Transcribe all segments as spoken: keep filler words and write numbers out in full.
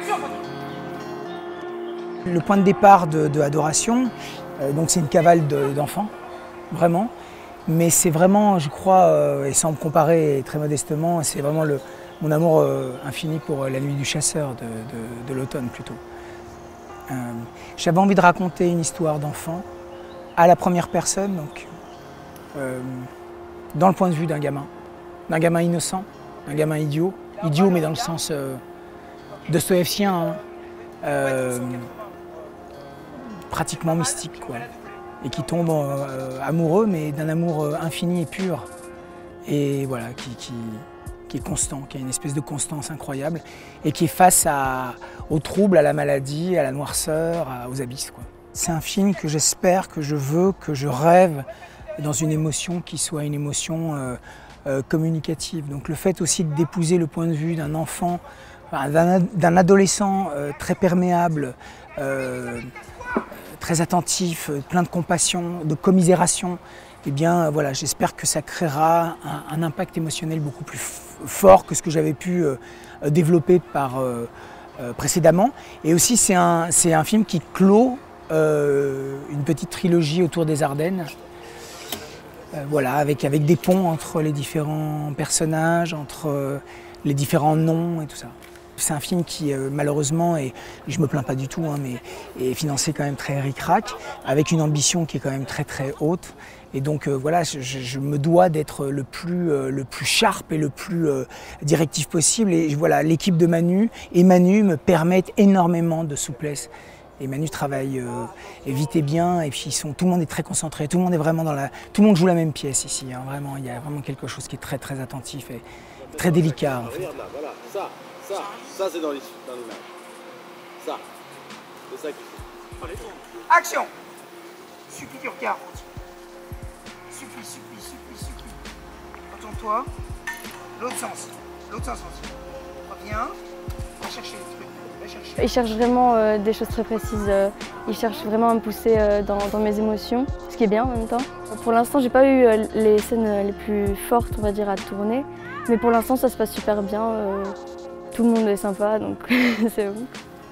Le point de départ de, de Adoration, euh, donc c'est une cavale d'enfants, vraiment. Mais c'est vraiment, je crois, euh, et sans me comparer très modestement, c'est vraiment le, mon amour euh, infini pour La Nuit du Chasseur de, de, de l'automne plutôt. Euh, J'avais envie de raconter une histoire d'enfant à la première personne, donc euh, dans le point de vue d'un gamin, d'un gamin innocent, d'un gamin idiot, idiot mais dans le sens euh, dostoïevskien, hein, euh, pratiquement mystique, quoi. Et qui tombe euh, amoureux, mais d'un amour euh, infini et pur, et voilà, qui, qui, qui est constant, qui a une espèce de constance incroyable, et qui est face à, aux troubles, à la maladie, à la noirceur, à, aux abysses. C'est un film que j'espère, que je veux, que je rêve dans une émotion qui soit une émotion euh, euh, communicative. Donc le fait aussi d'épouser le point de vue d'un enfant, enfin, d'un adolescent euh, très perméable, euh, très attentif, plein de compassion, de commisération, eh bien voilà, j'espère que ça créera un, un impact émotionnel beaucoup plus fort que ce que j'avais pu euh, développer par, euh, euh, précédemment. Et aussi c'est un, c'est un film qui clôt euh, une petite trilogie autour des Ardennes, euh, voilà, avec, avec des ponts entre les différents personnages, entre euh, les différents noms et tout ça. C'est un film qui, euh, malheureusement, et je me plains pas du tout, hein, mais est financé quand même très ric-rac, avec une ambition qui est quand même très très haute. Et donc euh, voilà, je, je me dois d'être le plus, euh, le plus sharp et le plus euh, directif possible. Et voilà, l'équipe de Manu et Manu me permettent énormément de souplesse. Et Manu travaille euh, et vite et bien, et puis ils sont, tout le monde est très concentré, tout le monde est vraiment dans la, tout le monde joue la même pièce ici. Hein, vraiment, il y a vraiment quelque chose qui est très très attentif et très délicat en fait. Regarde là, voilà, ça, ça, ça c'est dans l'image. Ça, c'est ça qu'il faut. Action! Suffit du regard. Suffit, suffit, suffit, suffit. Retourne-toi. L'autre sens. L'autre sens aussi. Reviens. Va chercher les trucs. Va chercher. Il cherche vraiment euh, des choses très précises. Euh, il cherche vraiment à me pousser euh, dans, dans mes émotions, ce qui est bien en même temps. Pour l'instant, j'ai pas eu euh, les scènes les plus fortes, on va dire, à tourner. Mais pour l'instant, ça se passe super bien. Euh, tout le monde est sympa, donc c'est bon.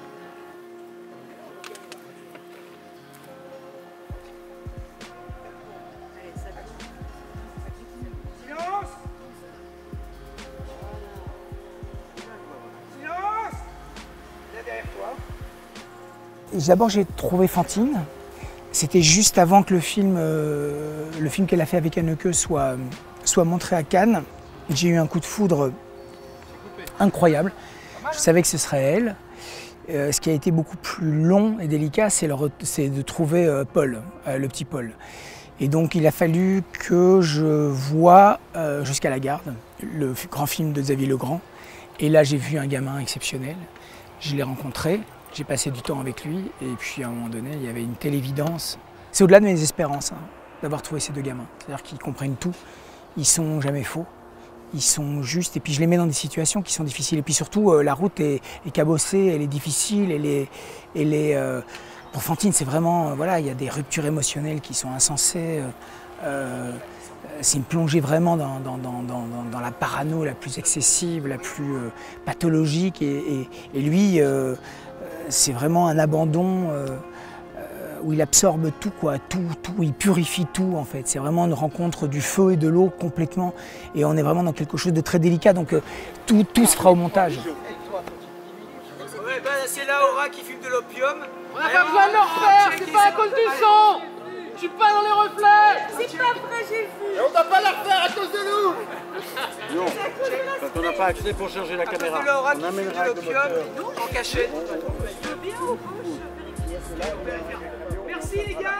D'abord, j'ai trouvé Fantine. C'était juste avant que le film, euh, le film qu'elle a fait avec Haneke soit, soit montré à Cannes. J'ai eu un coup de foudre incroyable. Je savais que ce serait elle. Euh, ce qui a été beaucoup plus long et délicat, c'est de trouver euh, Paul, euh, le petit Paul. Et donc, il a fallu que je voie euh, Jusqu'à la garde, le grand film de Xavier Legrand. Et là, j'ai vu un gamin exceptionnel. Je l'ai rencontré. J'ai passé du temps avec lui et puis à un moment donné, il y avait une telle évidence. C'est au-delà de mes espérances hein, d'avoir trouvé ces deux gamins. C'est-à-dire qu'ils comprennent tout, ils sont jamais faux, ils sont justes. Et puis je les mets dans des situations qui sont difficiles. Et puis surtout, euh, la route est, est cabossée, elle est difficile, elle est, elle est, euh, pour Fantine, c'est vraiment, euh, voilà, il y a des ruptures émotionnelles qui sont insensées. Euh, euh, c'est une plongée vraiment dans, dans, dans, dans, dans la parano la plus excessive, la plus euh, pathologique. Et, et, et lui, euh, c'est vraiment un abandon euh, où il absorbe tout, quoi, tout, tout, il purifie tout en fait. C'est vraiment une rencontre du feu et de l'eau complètement, et on est vraiment dans quelque chose de très délicat. Donc euh, tout, tout se fera au montage. Ouais, ben, c'est la Aura qui fume de l'opium. On n'a pas besoin de le refaire, c'est pas à cause du son. Je suis pas dans les reflets. C'est pas vrai, j'ai vu. Et on doit pas le refaire à cause de nous. Non, quand on n'a pas accès pour changer la caméra, C'est la Aura on qui fume amènera de le l'opium moteur. en cachette. Bien ou pas? Merci les gars.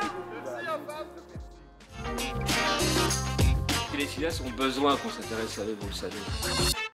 Les cinéastes ont besoin qu'on s'intéresse à eux, vous le savez.